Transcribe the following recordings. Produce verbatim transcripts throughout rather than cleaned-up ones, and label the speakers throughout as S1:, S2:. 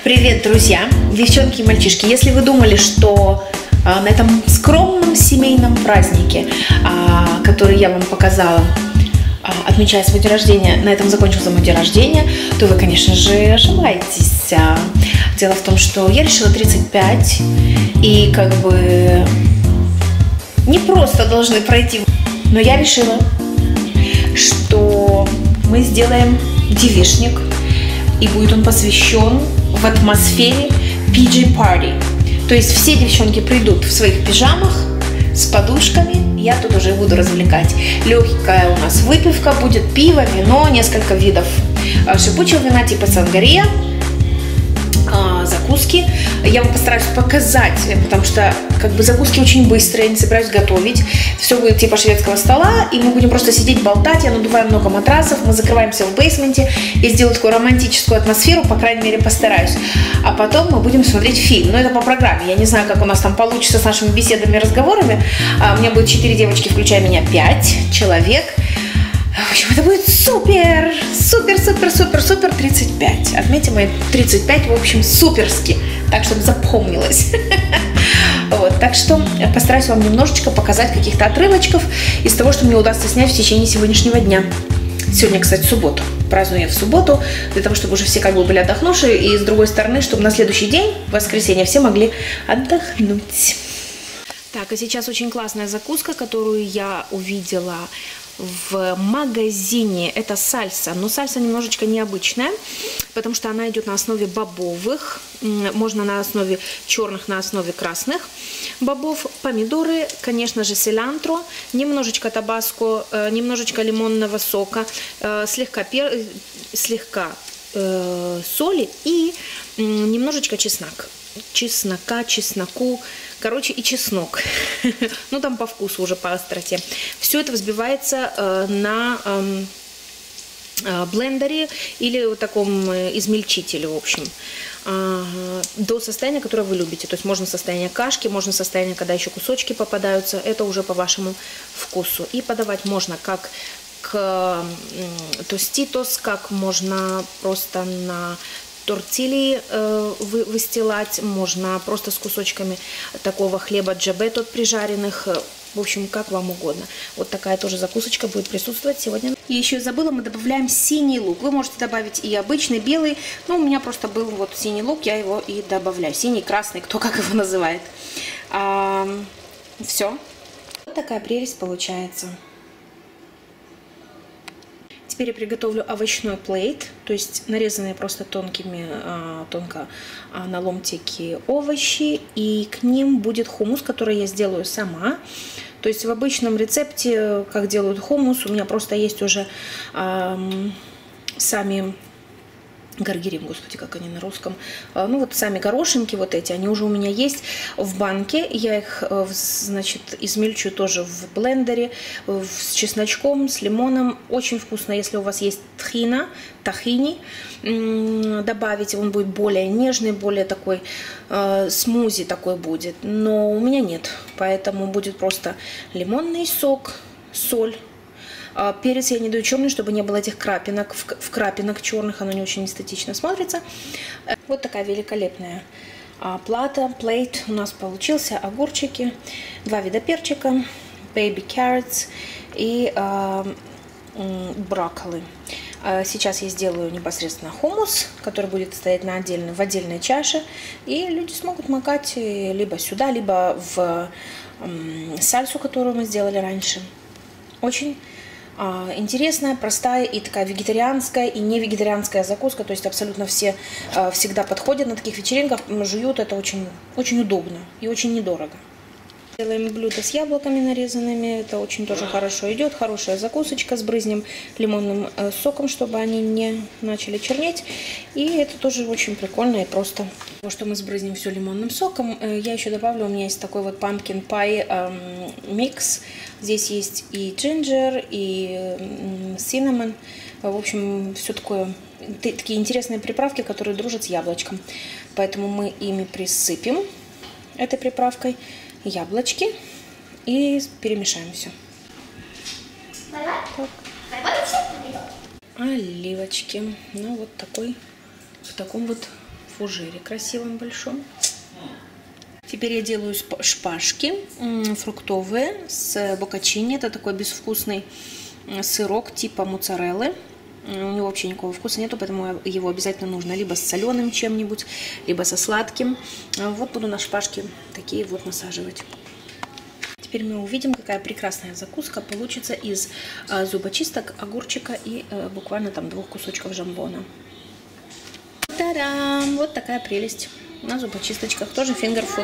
S1: Привет, друзья, девчонки и мальчишки. Если вы думали, что а, на этом скромном семейном празднике, а, который я вам показала, а, отмечая свой день рождения, на этом закончился мой день рождения, то вы, конечно же, ошибаетесь. А, дело в том, что я решила тридцать пять, и как бы не просто должны пройти, но я решила, что мы сделаем девичник, и будет он посвящен в атмосфере пи джи парти. То есть все девчонки придут в своих пижамах с подушками, я тут уже буду развлекать. Легкая у нас выпивка будет, пиво, вино, несколько видов шипучего вина типа сангария, закуски. Я вам постараюсь показать, потому что как бы закуски очень быстрые, я не собираюсь готовить. Все будет типа шведского стола, и мы будем просто сидеть, болтать. Я надуваю много матрасов, мы закрываемся в бейсменте. Я сделаю такую романтическую атмосферу, по крайней мере, постараюсь. А потом мы будем смотреть фильм. Но это по программе. Я не знаю, как у нас там получится с нашими беседами и разговорами. У меня будет четыре девочки, включая меня, пять человек. В общем, это будет супер, супер, супер, супер, супер тридцать пять. Отметьте мои тридцать пять, в общем, суперски, так, чтобы запомнилось. Вот, так что постараюсь вам немножечко показать каких-то отрывочков из того, что мне удастся снять в течение сегодняшнего дня. Сегодня, кстати, суббота. Праздную я в субботу, для того, чтобы уже все как бы были отдохнувшие, и с другой стороны, чтобы на следующий день, в воскресенье, все могли отдохнуть. Так, а сейчас очень классная закуска, которую я увидела в магазине. Это сальса, но сальса немножечко необычная, потому что она идет на основе бобовых, можно на основе черных, на основе красных бобов, помидоры, конечно же, селантро, немножечко табаско, немножечко лимонного сока, слегка, пер... слегка э, соли и немножечко чеснок. чеснока, чесноку, короче, и чеснок. Ну, там по вкусу уже, по остроте. Все это взбивается э, на э, э, блендере или вот таком э, измельчителе, в общем, э, до состояния, которое вы любите. То есть можно состояние кашки, можно состояние, когда еще кусочки попадаются. Это уже по вашему вкусу. И подавать можно как к тоститос, как можно просто на тортильи э, вы, выстилать, можно просто с кусочками такого хлеба джабе, прижаренных, в общем, как вам угодно. Вот такая тоже закусочка будет присутствовать сегодня. И еще забыла, мы добавляем синий лук. Вы можете добавить и обычный белый, но у меня просто был вот синий лук, я его и добавляю. Синий, красный, кто как его называет. А, все. Вот такая прелесть получается. Теперь я приготовлю овощной плейт, то есть нарезанные просто тонкими, тонко на ломтики овощи, и к ним будет хумус, который я сделаю сама. То есть в обычном рецепте, как делают хумус, у меня просто есть уже э, сами гаргирим, господи, как они на русском. Ну вот сами горошинки вот эти, они уже у меня есть в банке. Я их, значит, измельчу тоже в блендере с чесночком, с лимоном. Очень вкусно, если у вас есть тхина, тахини, добавить, он будет более нежный, более такой э, смузи такой будет. Но у меня нет, поэтому будет просто лимонный сок, соль. Перец я не даю черный, чтобы не было этих крапинок, в крапинок черных, оно не очень эстетично смотрится. Вот такая великолепная плата, плейт у нас получился. Огурчики, два вида перчика, baby carrots и э, брокколи. Сейчас я сделаю непосредственно хумус, который будет стоять на отдельной, в отдельной чаше, и люди смогут макать либо сюда, либо в э, сальсу, которую мы сделали раньше. Очень интересная, простая и такая вегетарианская и не вегетарианская закуска, то есть абсолютно все э, всегда подходят на таких вечеринках, жуют, это очень, очень удобно и очень недорого. Делаем блюдо с яблоками нарезанными, это очень тоже хорошо идет, хорошая закусочка с брызнем лимонным э, соком, чтобы они не начали чернеть, и это тоже очень прикольно и просто. То, что мы сбрызнем все лимонным соком, э, я еще добавлю, у меня есть такой вот pumpkin pie э, микс. Здесь есть и джинджер, и cinnamon. В общем, все такое, такие интересные приправки, которые дружат с яблочком. Поэтому мы ими присыпем, этой приправкой, яблочки и перемешаем все. Так. Оливочки. Ну, вот такой, в таком вот фужере красивом большом. Теперь я делаю шпажки фруктовые с боккачини. Это такой безвкусный сырок типа моцареллы. У него вообще никакого вкуса нету, поэтому его обязательно нужно либо с соленым чем-нибудь, либо со сладким. Вот буду на шпажки такие вот насаживать. Теперь мы увидим, какая прекрасная закуска получится из зубочисток, огурчика и буквально там двух кусочков жамбона. Та-дам! Вот такая прелесть на зубочисточках, тоже фингерфуд.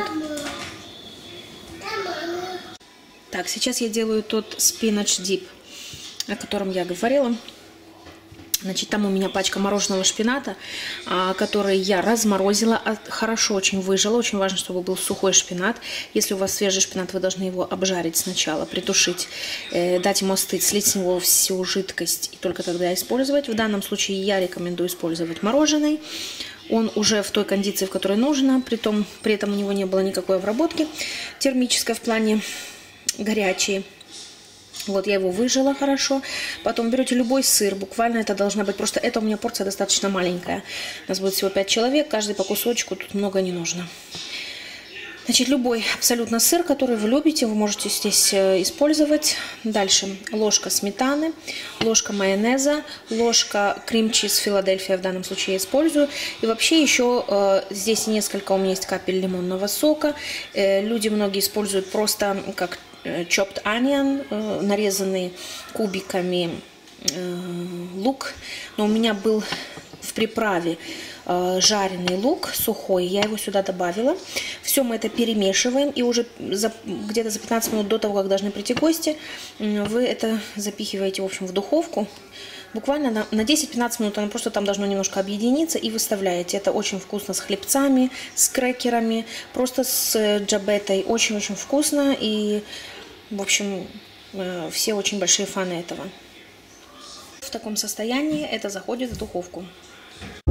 S1: Так, сейчас я делаю тот спинач дип, о котором я говорила. Значит, там у меня пачка мороженого шпината, который я разморозила, хорошо очень выжила. Очень важно, чтобы был сухой шпинат. Если у вас свежий шпинат, вы должны его обжарить сначала, притушить, дать ему остыть, слить с него всю жидкость и только тогда использовать. В данном случае я рекомендую использовать мороженый. Он уже в той кондиции, в которой нужно, при, том, при этом у него не было никакой обработки термической в плане горячей. Вот я его выжила хорошо. Потом берете любой сыр, буквально это должна быть, просто это у меня порция достаточно маленькая. У нас будет всего пять человек, каждый по кусочку, тут много не нужно. Значит, любой абсолютно сыр, который вы любите, вы можете здесь использовать. Дальше ложка сметаны, ложка майонеза, ложка крем-чиз Филадельфия в данном случае я использую. И вообще еще э, здесь несколько у меня есть капель лимонного сока. Э, люди многие используют просто как chopped onion, э, нарезанный кубиками э, лук. Но у меня был в приправе э, жареный лук сухой, я его сюда добавила. Все мы это перемешиваем, и уже где-то за пятнадцать минут до того, как должны прийти гости, вы это запихиваете, в общем, в духовку. Буквально на, на десять-пятнадцать минут оно просто там должно немножко объединиться, и выставляете. Это очень вкусно с хлебцами, с крекерами, просто с джабетой. Очень-очень вкусно, и, в общем, э, все очень большие фаны этого. В таком состоянии это заходит в духовку.